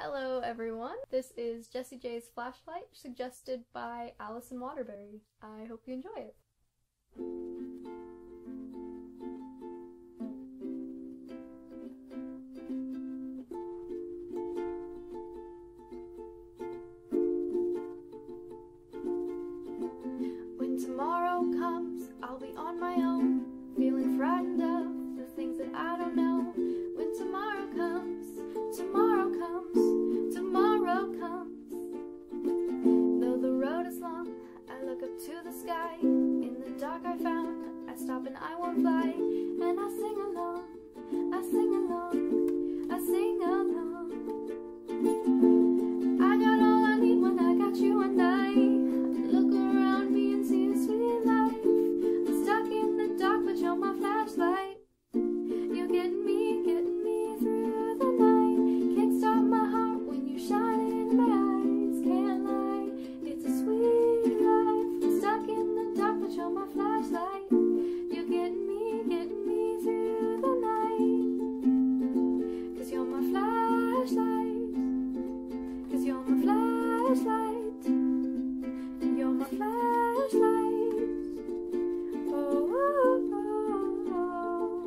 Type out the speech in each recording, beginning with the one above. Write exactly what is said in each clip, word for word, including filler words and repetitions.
Hello everyone, this is Jessie J's flashlight suggested by Alyson Waterbury. I hope you enjoy it. When tomorrow comes, I'll be on my own, feeling frightened of the things that I don't know. When tomorrow comes, tomorrow comes, tomorrow comes. Though the road is long, I look up to the sky. In the dark I found, I stop and I won't fly. And I sing along, I sing along, I sing along. I got all I need when I got you and I look around me and see a sweet life. I'm stuck in the dark but you're my flashlight. You're getting me, getting me through the night. Can't stop my heart when you shine in my eyes. Can't lie, it's a sweet life. I'm stuck in the dark but you're my flashlight. You're getting me, getting me through the night. Cause you're my flashlight. Cause you're my flashlight. You're my flashlight. Oh, oh, oh,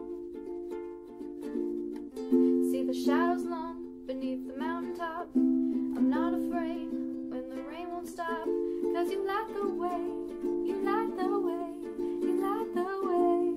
oh. See the shadows long beneath the mountaintop. I'm not afraid when the rain won't stop. Cause you light the way, you light the way, you light the way.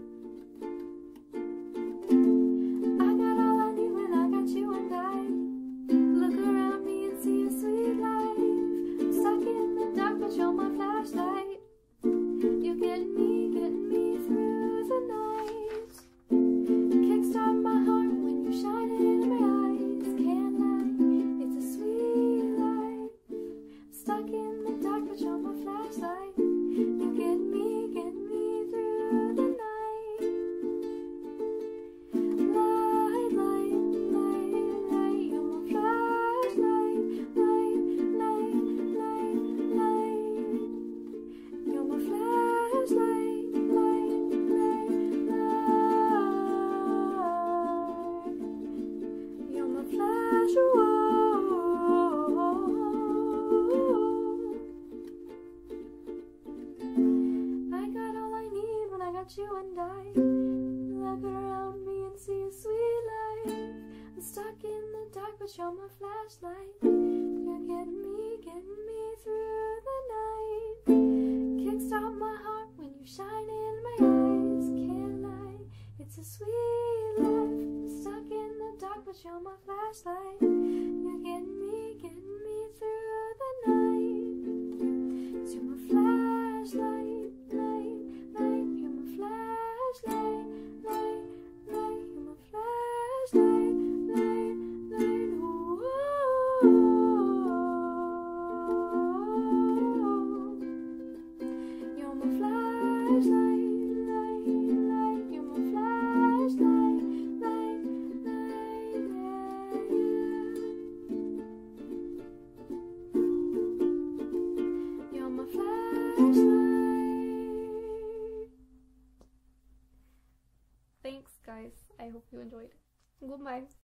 I got all I need when I got you and I look around me and see a sweet life. I'm stuck in the dark but you're my flashlight. You're getting me, getting me through the night. Kickstart my heart when you shine in my eyes. Can't lie, it's a sweet life. I'm stuck in the dark but you're my flashlight. You're getting me, getting me through the night. Light, light, light, light, you're my flashlight. Light, light, light, light, you're my flashlight. Light, light, light, you're my flash. I got all I need when I got you and I look around me and see a sweet life. I'm stuck in the dark but you're my flashlight. You're getting me, getting me through the night. Kickstart my heart when you shine in my eyes. Can't lie, it's a sweet life. I'm stuck in the dark but you're my flashlight. You're getting me, getting me through the night. 'Cause you're my flashlight, light, light, you're my flashlight, light, light, you're my flashlight, light, light, oh, oh, oh. You're my flashlight, light, light, you're my flashlight, light, light, yeah. You're my flashlight. Thanks guys, I hope you enjoyed. Goodbye.